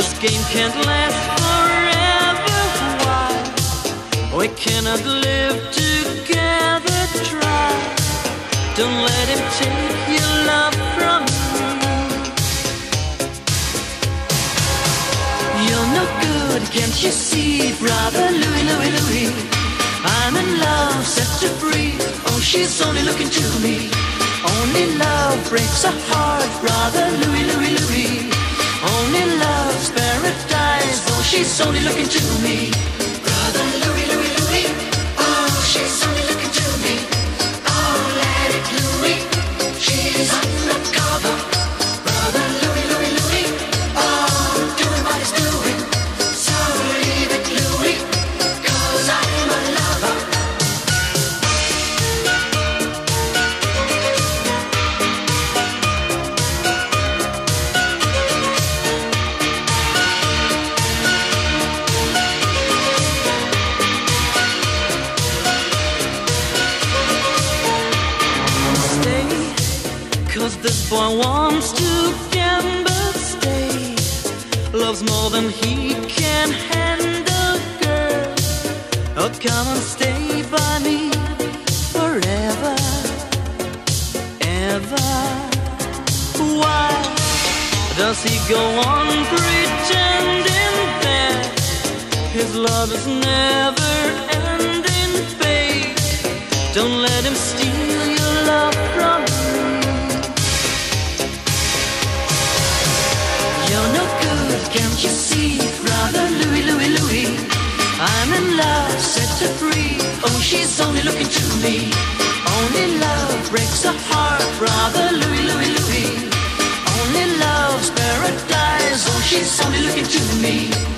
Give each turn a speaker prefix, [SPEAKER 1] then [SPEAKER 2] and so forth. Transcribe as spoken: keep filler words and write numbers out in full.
[SPEAKER 1] This game can't last forever. Why? We cannot live together. Try. Don't let him take your love from me. You're no good, can't you see, brother Louie, Louie, Louie? I'm in love, set to free. Oh, she's only looking to me. Only love breaks a heart, brother Louie, Louie, Louie. Only love's paradise. Oh, she's only looking to me. Brother Louie, Louie, Louie. Oh, she's only looking to me. Oh, let it Louie. She's undercover. Brother Louie, Louie, Louie. Oh, doing what he's doing. So leave it, Louie, 'cause I'm a lover. Cause this boy wants to gamble, stay. Loves more than he can handle, girl. Oh, come and stay by me forever, ever. Why does he go on pretending that his love is never ending, babe? Don't let him steal your love from me. You're no good, can't you see, brother Louie, Louie, Louie? I'm in love, set her free. Oh, she's only looking to me. Only love breaks a heart, brother Louie, Louie, Louie. Only love's paradise. Oh, she's only looking to me.